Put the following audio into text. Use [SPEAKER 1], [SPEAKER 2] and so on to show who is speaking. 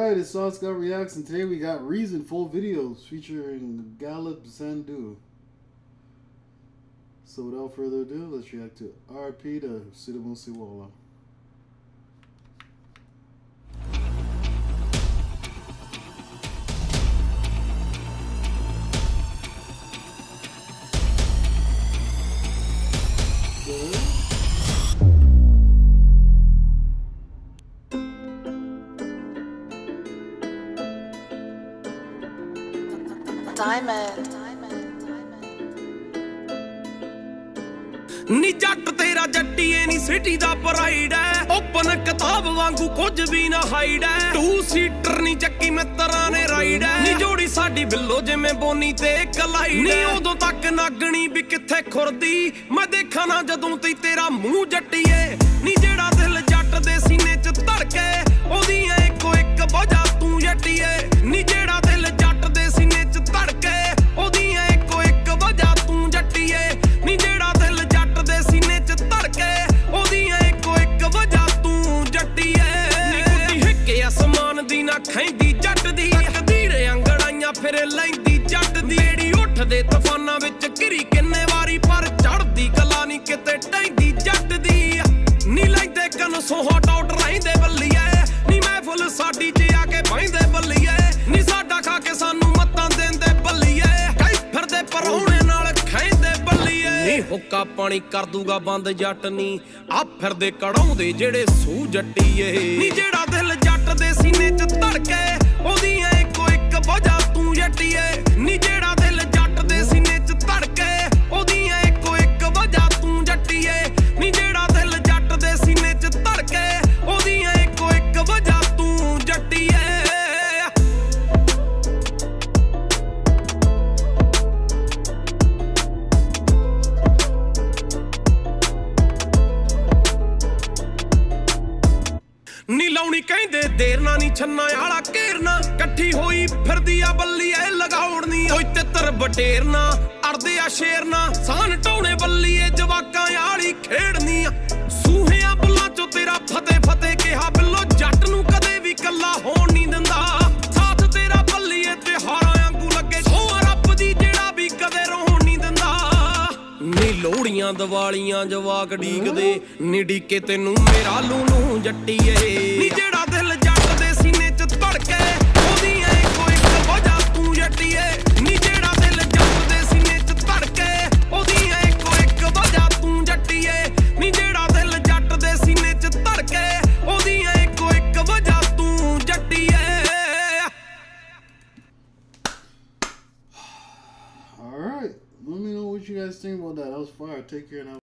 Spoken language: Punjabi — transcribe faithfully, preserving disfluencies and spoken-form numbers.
[SPEAKER 1] Alright, it's Sauce Got Reacts, and today we got Reason full videos featuring Galeb Sandhu. So without further ado, let's react to R P to Sidhu Moosewala.
[SPEAKER 2] Diamond.
[SPEAKER 3] ਨੀ ਜੱਟ ਤੇਰਾ ਜੱਟੀਏ ਨੀ ਸਿਟੀ ਦਾ ਪ੍ਰਾਈਡ ਐ ਓਪਨ ਕਿਤਾਬ ਵਾਂਗੂ ਕੁਝ ਵੀ ਨਾ ਹਾਈਡ ਐ ਟੂ ਸੀਟਰ ਨੀ ਚੱਕੀ ਮਿੱਤਰਾਂ ਨੇ ਰਾਈਡ ਐ ਨੀ ਜੋੜੀ ਸਾਡੀ ਬਿੱਲੋ ਜਿਵੇਂ ਬੋਨੀ ਤੇ ਕਲਾਈਡ ਨੀ ਉਦੋਂ ਤੱਕ ਨਾਗਣੀ ਵੀ ਕਿੱਥੇ ਖੁਰਦੀ ਮੈਂ ਦੇਖਾਂ ਨਾ ਜਦੋਂ ਤੀ ਤੇਰਾ ਮੂੰਹ ਜੱਟੀਏ ਨੀ ਜਿਹੜਾ ਦਿਲ ਜੱਟ ਦੇ ਸੀਨੇ 'ਚ ਧੜਕੇ ਉਹਦੀ ਐ ਇੱਕੋ ਇੱਕ ਵਜ੍ਹਾ ਤੂੰ ਜੱਟੀਏ ਨੀ ਜਿਹੜਾ ਦਿਲ ਜੱਟ ਦੇ ਸੀਨੇ 'ਚ ਧੜਕੇ ਉਹਦੀ ਐ ਇੱਕੋ ਇੱਕ ਵਜ੍ਹਾ ਤੂੰ ਜੱਟੀਏ ਨੀ ਜਿਹੜਾ ਦਿਲ ਜੱਟ ਦੇ ਸੀਨੇ 'ਚ ਧੜਕੇ ਉਹਦੀ ਐ ਇੱਕੋ ਇੱਕ ਵਜ੍ਹਾ ਤੂੰ ਜੱਟੀਏ ਨੀ ਕੁੱਤੀ ਹਿੱਕੇ ਅਸਮਾਨ ਦੀ ਨਾ ਖੈਂਦੀ ਜੱਟ ਦੀ ਕਦੀਰੇ ਅੰਗੜਾਈਆਂ ਫਿਰ ਲੈਂਦੀ ਜੱਟ ਦੀ ਜਿਹੜੀ ਉੱਠਦੇ ਤੂਫਾਨਾਂ ਵਿੱਚ ਘਿਰੀ ਕਿੰਨੇ ਵਾਰੀ ਪਰ ਚੜਦੀ ਕਲਾ ਨੀ ਕਿਤੇ ਟੈਂਦੀ ਜੱਟ ਦੀ ਨੀ ਲੈਂਦੇ ਕਨ ਸੋਹ ਟੌਟ ਰਹਿੰਦੇ ਬੱਲੀਏ ਨੀ ਮਹਿਫਲ ਸਾਡੀ 'ਚ ਆ ਕੇ ਬਹਿੰਦੇ ਬੱਲੀਏ ਨੀ ਸਾਡਾ ਖਾ ਕੇ ਸਾਨੂੰ ਮੱਤਾਂ ਦਿੰਦੇ ਬੱਲੀਏ ਕਈ ਫਿਰਦੇ ਪਰੌਣੇ ਨਾਲ ਖੈਂਦੇ ਬੱਲੀਏ ਨੀ ਹੁੱਕਾ ਪਾਣੀ ਕਰ ਦੂਗਾ ਬੰਦ ਜੱਟ ਨੀ ਆ ਫਿਰਦੇ ਕੜਾਉਂਦੇ ਜਿਹੜੇ ਸੂ ਜੱਟੀਏ ਨੀ ਜਿਹੜਾ ਦਿਲ ਜੱਟ ਦੇ ਸੀਨੇ 'ਚ ਧੜਕੇ ਉਹਦੀ ਐ ਇੱਕੋ ਇੱਕ ਵਜ੍ਹਾ ਤੂੰ ਜੱਟੀਏ ਨੀ ਜਿਹੜਾ ਦਿਲ ਜੱਟ ਦੇ ਸੀਨੇ 'ਚ ਧੜਕੇ ਉਹਦੀ ਐ ਇੱਕੋ ਇੱਕ ਵਜ੍ਹਾ ਤੂੰ ਜੱਟੀਏ ਨੀ ਜਿਹੜਾ ਦਿਲ ਜੱਟ ਦੇ ਸੀਨੇ 'ਚ ਧੜਕੇ ਉਹਦੀ ਐ ਇੱਕੋ ਇੱਕ ਵਜ੍ਹਾ ਤੂੰ ਜੱਟੀਏ ਨੀ ਲਾਉਣੀ ਕਹਿੰਦੇ ਦੇਰ ਨਾ ਨੀ ਛੰਨਾ ਆਲਾ ਘੇਰਨਾ ਇਕੱਠੀ ਹੋਈ ਫਿਰਦੀ ਆ ਬੱਲੀ ਐ ਲਗਾਉਣੀ ਓਏ ਤਿੱਤਰ ਬਟੇਰਨਾ ਅੜਦੇ ਆ ਸ਼ੇਰਨਾ ਸਾਨ ਢਾਉਣੇ ਬੱਲੀ ਐ ਜਵਾਕਾਂ ਆਲੀ ਖੇਡਨੀ ਆ ਸੂਹਿਆਂ ਬੁੱਲਾਂ ਚੋਂ ਤੇਰਾ ਫਤਿਹ ਫਤਿਹ ਕਿਹਾ ਬਿੱਲੋ ਜੱਟ ਨੂੰ ਕਦੇ ਵੀ ਕੱਲਾ ਹੋਣ ਨਹੀਂ ਦਿੰਦਾ ਸਾਥ ਤੇਰਾ ਬੱਲੀ ਐ ਤਿਉਹਾਰਾਂ ਵਾਂਗੂ ਲੱਗੇ ਸੋਹ ਰੱਬ ਦੀ ਜਿਹੜਾ ਵੀ ਕਦੇ ਰੋਣ ਨਹੀਂ ਦਿੰਦਾ ਨੀ ਲੋਹੜੀਆਂ ਦੀਵਾਲੀਆਂ ਜਵਾਕ ਡੀਕਦੇ ਨੀ ਡੀਕੇ ਤੈਨੂੰ ਮੇਰਾ ਲੂਣੂ ਜੱਟੀਏ ਨੀ ਜਿਹੜਾ ਦਿਲ ਜੱਟ ਦੇ ਸੀਨੇ 'ਚ ਧੜਕੇ ਉਹਦੀ ਐ ਇੱਕੋ ਇੱਕ ਵਜ੍ਹਾ ਤੂੰ ਜੱਟੀਏ ਨੀ ਜਿਹੜਾ ਦਿਲ ਜੱਟ ਦੇ ਸੀਨੇ 'ਚ ਧੜਕੇ ਉਹਦੀ ਐ ਇੱਕੋ ਇੱਕ ਵਜ੍ਹਾ ਤੂੰ ਜੱਟੀਏ ਨੀ ਜਿਹੜਾ ਦਿਲ ਜੱਟ ਦੇ ਸੀਨੇ 'ਚ ਧੜਕੇ ਉਹਦੀ ਐ ਇੱਕੋ ਇੱਕ ਵਜ੍ਹਾ ਤੂੰ ਜੱਟੀਏ
[SPEAKER 1] Alright, let me know what you guys think about that. That was fire. Take care now.